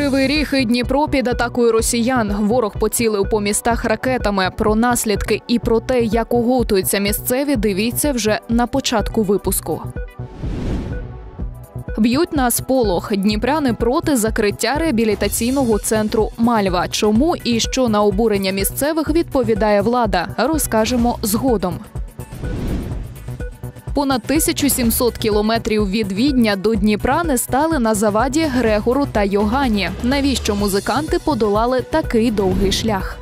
Кривий Ріг і Дніпро під атакою росіян. Ворог поцілив по містах ракетами. Про наслідки і про те, як оговтуються місцеві, дивіться вже на початку випуску. Б'ють на сполох. Дніпряни проти закриття реабілітаційного центру «Мальва». Чому і що на обурення місцевих відповідає влада, розкажемо згодом. Понад 1700 кілометрів від Відня до Дніпра не стали на заваді Грегору та Йоганні. Навіщо музиканти подолали такий довгий шлях?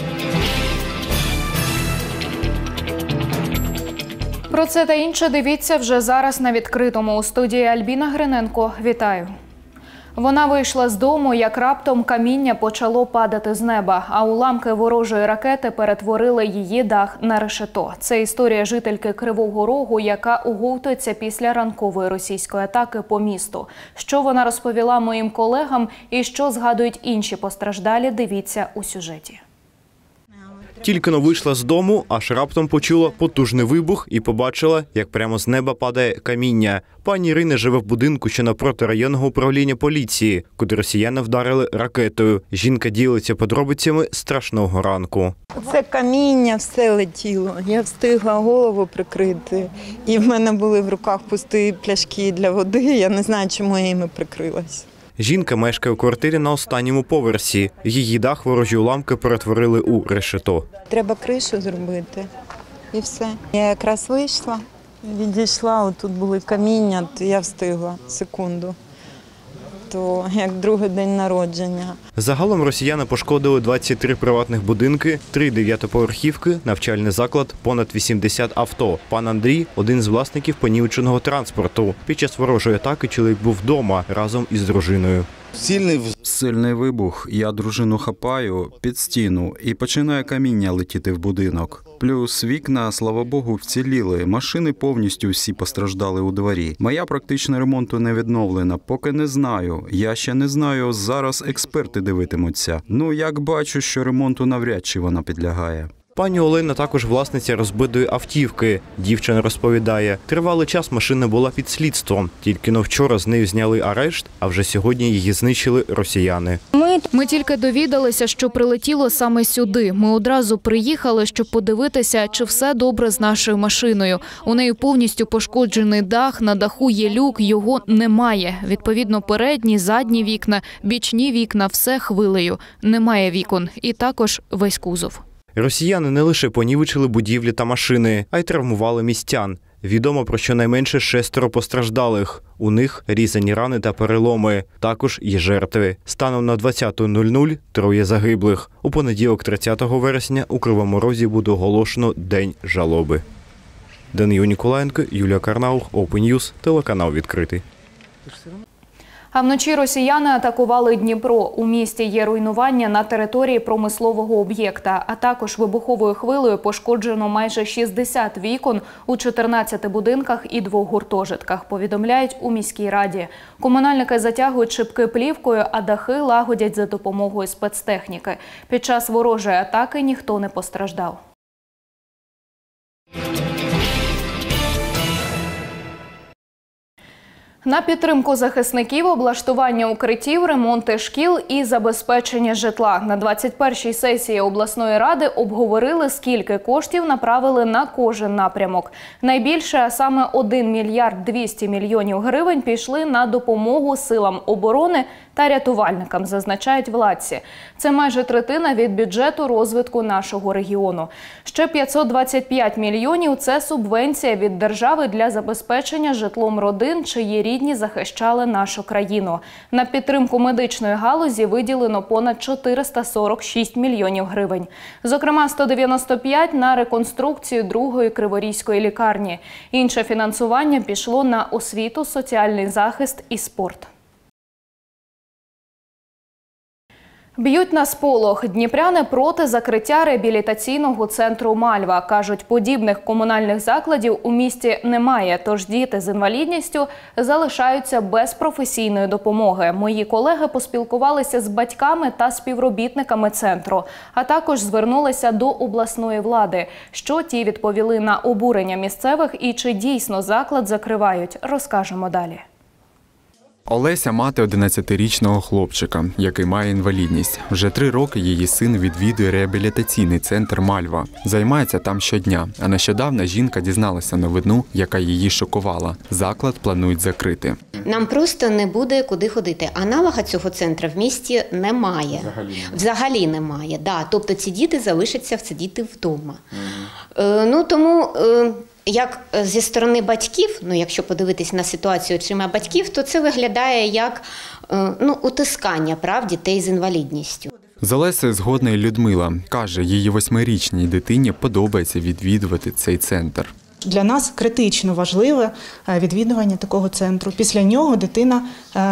Про це та інше дивіться вже зараз на відкритому. У студії Альбіна Гриненко. Вітаю. Вона вийшла з дому, як раптом каміння почало падати з неба, а уламки ворожої ракети перетворили її дах на решето. Це історія жительки Кривого Рогу, яка оговтується після ранкової російської атаки по місту. Що вона розповіла моїм колегам і що згадують інші постраждалі, дивіться у сюжеті. Тільки-но вийшла з дому, аж раптом почула потужний вибух і побачила, як прямо з неба падає каміння. Пані Ірина живе в будинку, що напроти районного управління поліції, куди росіяни вдарили ракетою. Жінка ділиться подробицями страшного ранку. Це каміння, все летіло. Я встигла голову прикрити. І в мене були в руках пусті пляшки для води. Я не знаю, чому я їми прикрилась. Жінка мешкає у квартирі на останньому поверсі. Її дах ворожі уламки перетворили у решето. Треба кришу зробити і все. Я якраз вийшла, відійшла, отут були каміння, то я встигла секунду. То як другий день народження. Загалом росіяни пошкодили 23 приватних будинки, 3 дев'ятоповерхівки, навчальний заклад, понад 80 авто. Пан Андрій – один з власників понівеченого транспорту. Під час ворожої атаки чоловік був вдома разом із дружиною. Сильний вибух. Я дружину хапаю під стіну і починає каміння летіти в будинок. Плюс вікна, слава Богу, вціліли. Машини повністю всі постраждали у дворі. Моя практично ремонту не відновлена. Поки не знаю. Я ще не знаю. Зараз експерти дивитимуться. Як бачу, що ремонту навряд чи вона підлягає. Пані Олена також власниця розбитої автівки. Дівчина розповідає, тривалий час машина була під слідством. Тільки-но вчора з нею зняли арешт, а вже сьогодні її знищили росіяни. Ми тільки довідалися, що прилетіло саме сюди. Ми одразу приїхали, щоб подивитися, чи все добре з нашою машиною. У неї повністю пошкоджений дах, на даху є люк, його немає. Відповідно, передні, задні вікна, бічні вікна – все хвилею. Немає вікон. І також весь кузов. Росіяни не лише понівечили будівлі та машини, а й травмували містян. Відомо про щонайменше 6 постраждалих. У них різані рани та переломи. Також є жертви. Станом на 20:00 – 3 загиблих. У понеділок 30 вересня у Кривому Розі буде оголошено День жалоби. Даниїл Ніколаєнко, Юлія Карнаух, Open News, телеканал «Відкритий». А вночі росіяни атакували Дніпро. У місті є руйнування на території промислового об'єкта, а також вибуховою хвилею пошкоджено майже 60 вікон у 14 будинках і 2 гуртожитках, повідомляють у міській раді. Комунальники затягують шибки плівкою, а дахи лагодять за допомогою спецтехніки. Під час ворожої атаки ніхто не постраждав. На підтримку захисників, облаштування укриттів, ремонти шкіл і забезпечення житла. На 21-й сесії обласної ради обговорили, скільки коштів направили на кожен напрямок. Найбільше, а саме 1 мільярд 200 мільйонів гривень, пішли на допомогу силам оборони та рятувальникам, зазначають владці. Це майже третина від бюджету розвитку нашого регіону. Ще 525 мільйонів – це субвенція від держави для забезпечення житлом родин, чиї рідні захищали нашу країну. На підтримку медичної галузі виділено понад 446 мільйонів гривень. Зокрема, 195 – на реконструкцію 2-ї Криворізької лікарні. Інше фінансування пішло на освіту, соціальний захист і спорт. Б'ють на сполох. Дніпряни проти закриття реабілітаційного центру «Мальва». Кажуть, подібних комунальних закладів у місті немає, тож діти з інвалідністю залишаються без професійної допомоги. Мої колеги поспілкувалися з батьками та співробітниками центру, а також звернулися до обласної влади. Що ті відповіли на обурення місцевих і чи дійсно заклад закривають, розкажемо далі. Олеся – мати 11-річного хлопчика, який має інвалідність. Вже 3 роки її син відвідує реабілітаційний центр «Мальва». Займається там щодня. А нещодавно жінка дізналася новину, яка її шокувала. Заклад планують закрити. Нам просто не буде куди ходити. Аналога цього центру в місті немає. Взагалі немає. Да. Тобто ці діти залишаться сидіти вдома. Тому... Як зі сторони батьків, якщо подивитись на ситуацію очима батьків, то це виглядає як утискання прав дітей з інвалідністю. З Олесею згодна і Людмила. Каже, її 8-річній дитині подобається відвідувати цей центр. Для нас критично важливе відвідування такого центру. Після нього дитина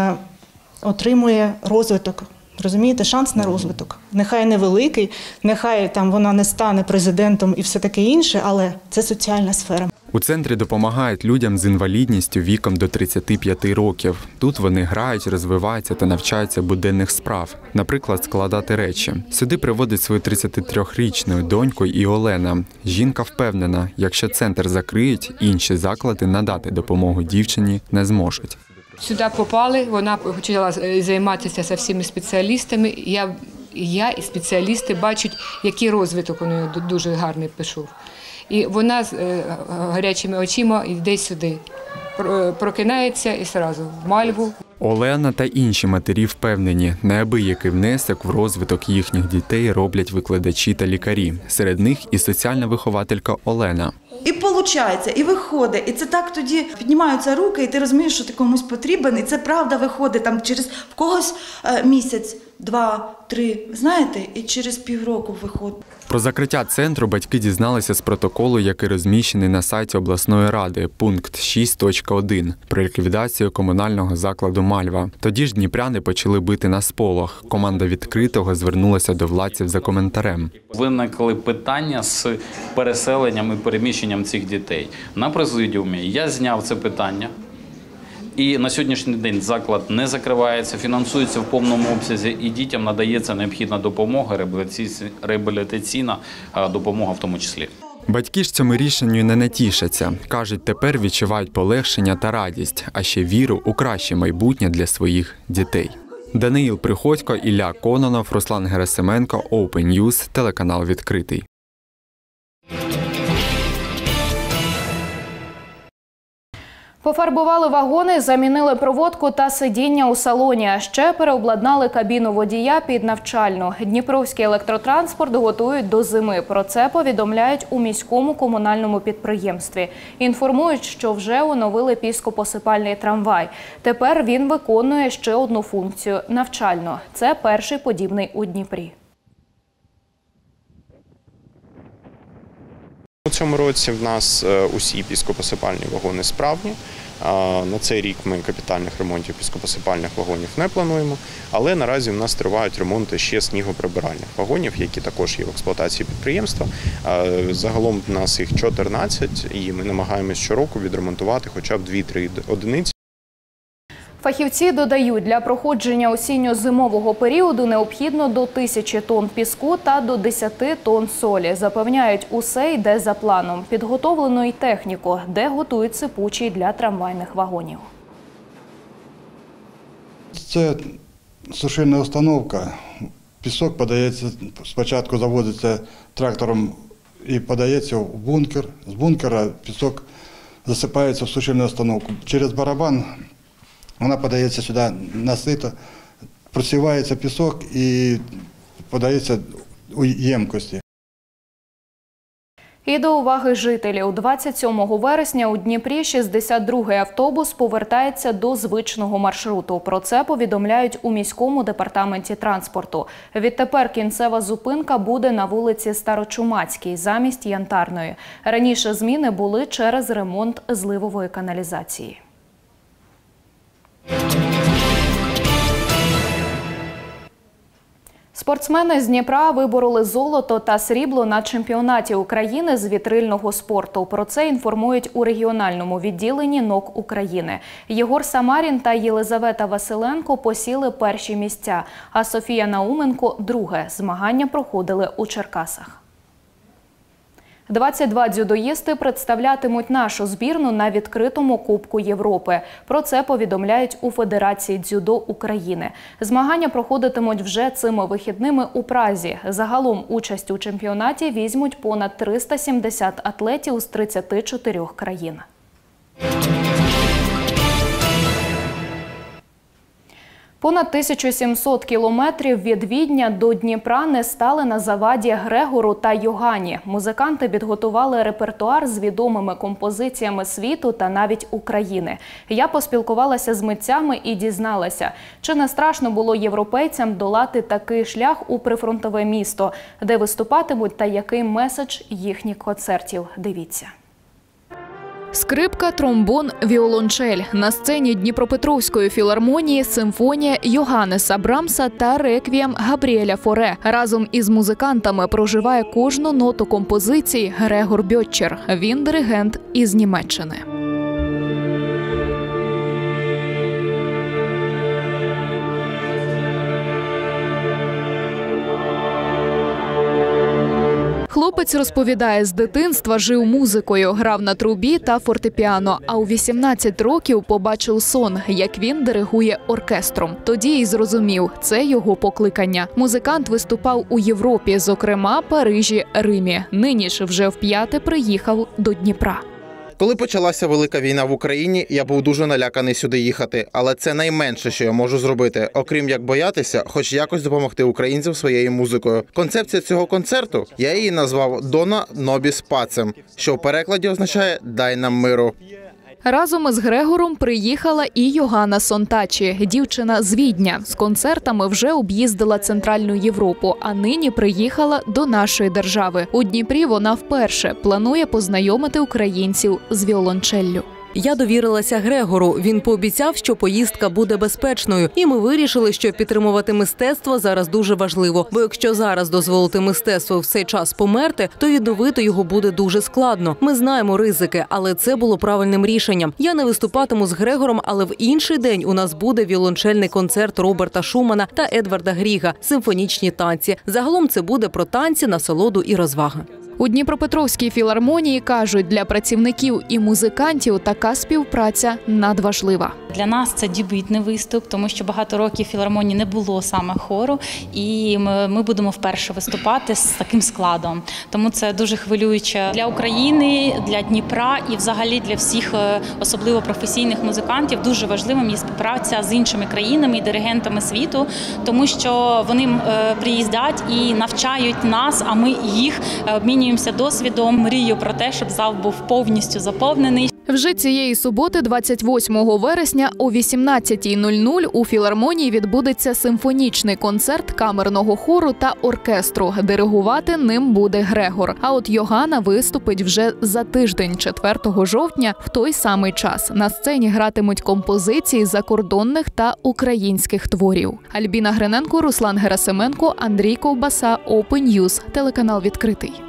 отримує розвиток. Розумієте, шанс на розвиток. Нехай невеликий, нехай там вона не стане президентом і все таке інше, але це соціальна сфера. У центрі допомагають людям з інвалідністю віком до 35 років. Тут вони грають, розвиваються та навчаються буденних справ. Наприклад, складати речі. Сюди приводить свою 33-річну доньку і Олена. Жінка впевнена, якщо центр закриють, інші заклади надати допомогу дівчині не зможуть. Сюди попали, вона почала займатися зі всіми спеціалістами. Я і спеціалісти бачать, який розвиток у неї дуже гарний пішов. І вона з гарячими очима йде сюди, прокинається і одразу в Мальву. Олена та інші матері впевнені, неабиякий внесок в розвиток їхніх дітей роблять викладачі та лікарі. Серед них і соціальна вихователька Олена. І виходить, і виходить, і це так тоді піднімаються руки, і ти розумієш, що ти комусь потрібен, і це правда виходить там через в когось місяць, 2-3, знаєте, і через півроку виходить. Про закриття центру батьки дізналися з протоколу, який розміщений на сайті обласної ради, пункт 6.1, про ліквідацію комунального закладу «Мальва». Тоді ж дніпряни почали бити на сполох. Команда відкритого звернулася до владців за коментарем. Виникли питання з переселенням і переміщенням цих дітей. На президіумі я зняв це питання. І на сьогоднішній день заклад не закривається, фінансується в повному обсязі і дітям надається необхідна допомога, реабілітаційна допомога в тому числі. Батьки ж цьому рішенню не натішаться. Кажуть, тепер відчувають полегшення та радість, а ще віру у краще майбутнє для своїх дітей. Даниїл Приходько, Ілля Кононов, Руслан Герасименко, Open News, телеканал «Відкритий». Пофарбували вагони, замінили проводку та сидіння у салоні, а ще переобладнали кабіну водія під навчальну. Дніпровський електротранспорт готують до зими. Про це повідомляють у міському комунальному підприємстві. Інформують, що вже оновили піскопосипальний трамвай. Тепер він виконує ще одну функцію – навчальну. Це перший подібний у Дніпрі. У цьому році в нас усі піскопосипальні вагони справні. На цей рік ми капітальних ремонтів піскопосипальних вагонів не плануємо, але наразі в нас тривають ремонти ще снігоприбиральних вагонів, які також є в експлуатації підприємства. Загалом в нас їх 14, і ми намагаємось щороку відремонтувати хоча б 2-3 одиниці. Фахівці додають, для проходження осінньо-зимового періоду необхідно до 1000 тонн піску та до 10 тонн солі. Запевняють, усе йде за планом. Підготовлено й техніку, де готують сипучий для трамвайних вагонів. Це сушильна установка. Пісок подається, спочатку завозиться трактором і подається в бункер. З бункера пісок засипається в сушильну установку. Через барабан вона подається сюди на сито, просівається пісок і подається у ємкості. І до уваги жителів. 27 вересня у Дніпрі 62-й автобус повертається до звичного маршруту. Про це повідомляють у міському департаменті транспорту. Відтепер кінцева зупинка буде на вулиці Старочумацькій замість Янтарної. Раніше зміни були через ремонт зливової каналізації. Спортсмени з Дніпра вибороли золото та срібло на чемпіонаті України з вітрильного спорту. Про це інформують у регіональному відділенні НОК України. Єгор Самарін та Єлизавета Василенко посіли перші місця, а Софія Науменко – друге. Змагання проходили у Черкасах. 22 дзюдоїсти представлятимуть нашу збірну на відкритому Кубку Європи. Про це повідомляють у Федерації дзюдо України. Змагання проходитимуть вже цими вихідними у Празі. Загалом участь у чемпіонаті візьмуть понад 370 атлетів з 34 країн. Понад 1700 кілометрів від Відня до Дніпра не стали на заваді Грегору та Йогані. Музиканти підготували репертуар з відомими композиціями світу та навіть України. Я поспілкувалася з митцями і дізналася, чи не страшно було європейцям долати такий шлях у прифронтове місто, де виступатимуть та який меседж їхніх концертів. Дивіться. Скрипка, тромбон, віолончель. На сцені Дніпропетровської філармонії симфонія Йоганнеса Брамса та реквієм Габріеля Форе. Разом із музикантами проживає кожну ноту композиції Грегор Бьотчер. Він диригент із Німеччини. Хлопець розповідає, з дитинства жив музикою, грав на трубі та фортепіано, а у 18 років побачив сон, як він диригує оркестром. Тоді і зрозумів, це його покликання. Музикант виступав у Європі, зокрема Парижі, Римі. Нині ж вже вп'яте приїхав до Дніпра. Коли почалася велика війна в Україні, я був дуже наляканий сюди їхати. Але це найменше, що я можу зробити, окрім як боятися, хоч якось допомогти українцям своєю музикою. Концепція цього концерту, я її назвав «Дона Нобіс Пацем», що в перекладі означає «Дай нам миру». Разом із Грегором приїхала і Йоганна Сонтачі, дівчина з Відня. З концертами вже об'їздила Центральну Європу, а нині приїхала до нашої держави. У Дніпрі вона вперше планує познайомити українців з віолончеллю. Я довірилася Грегору. Він пообіцяв, що поїздка буде безпечною. І ми вирішили, що підтримувати мистецтво зараз дуже важливо. Бо якщо зараз дозволити мистецтву в цей час померти, то відновити його буде дуже складно. Ми знаємо ризики, але це було правильним рішенням. Я не виступатиму з Грегором, але в інший день у нас буде віолончельний концерт Роберта Шумана та Едварда Гріга – симфонічні танці. Загалом це буде про танці, насолоду і розваги. У Дніпропетровській філармонії кажуть, для працівників і музикантів така співпраця надважлива. Для нас це дебютний виступ, тому що багато років в філармонії не було саме хору, і ми будемо вперше виступати з таким складом. Тому це дуже хвилююче для України, для Дніпра і взагалі для всіх, особливо професійних музикантів. Дуже важливим є співпраця з іншими країнами і диригентами світу, тому що вони приїздять і навчають нас, а ми їх обмінюємося досвідом. Мрію про те, щоб зал був повністю заповнений. Вже цієї суботи, 28 вересня о 18:00 у філармонії відбудеться симфонічний концерт камерного хору та оркестру. Диригувати ним буде Грегор. А от Йоганна виступить вже за тиждень, 4 жовтня, в той самий час. На сцені гратимуть композиції закордонних та українських творів. Альбіна Гриненко, Руслан Герасименко, Андрій Ковбаса, Open News, телеканал «Відкритий».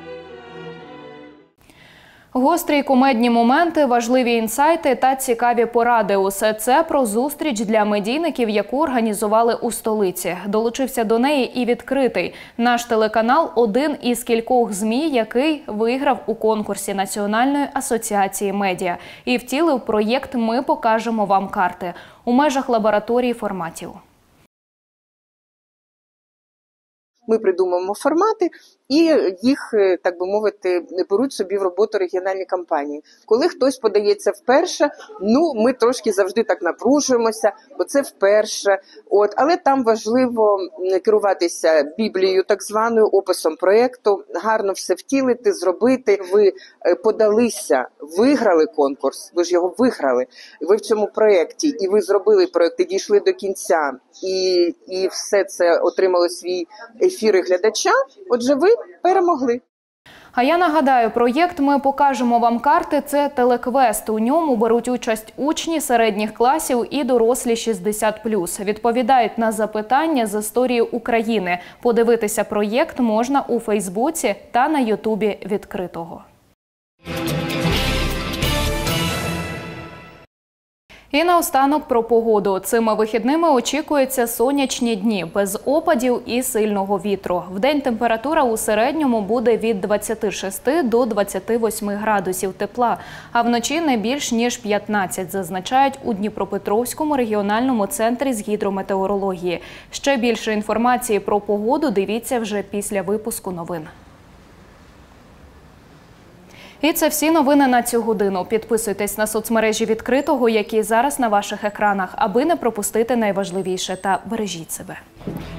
Гострі кумедні моменти, важливі інсайти та цікаві поради – усе це про зустріч для медійників, яку організували у столиці. Долучився до неї і «Відкритий». Наш телеканал – один із кількох ЗМІ, який виграв у конкурсі Національної асоціації медіа. І втілив проєкт «Ми покажемо вам карти» у межах лабораторії форматів. Ми придумуємо формати і їх, так би мовити, беруть собі в роботу регіональні кампанії. Коли хтось подається вперше, ми трошки завжди так напружуємося, бо це вперше. Але там важливо керуватися Біблією, так званою, описом проєкту, гарно все втілити, зробити. Ви подалися, виграли конкурс, ви ж його виграли, ви в цьому проєкті, і ви зробили проєкт, і дійшли до кінця, і все це отримало свій ефіри глядача, отже, ви перемогли. А я нагадаю, проєкт «Ми покажемо вам карти» – це телеквест. У ньому беруть участь учні середніх класів і дорослі 60+. Відповідають на запитання з історії України. Подивитися проєкт можна у Фейсбуці та на Ютубі «Відкритого». І наостанок про погоду. Цими вихідними очікуються сонячні дні, без опадів і сильного вітру. Вдень температура у середньому буде від 26 до 28 градусів тепла, а вночі не більш ніж 15, зазначають у Дніпропетровському регіональному центрі з гідрометеорології. Ще більше інформації про погоду дивіться вже після випуску новин. І це всі новини на цю годину. Підписуйтесь на соцмережі «Відкритого», які зараз на ваших екранах, аби не пропустити найважливіше, та бережіть себе.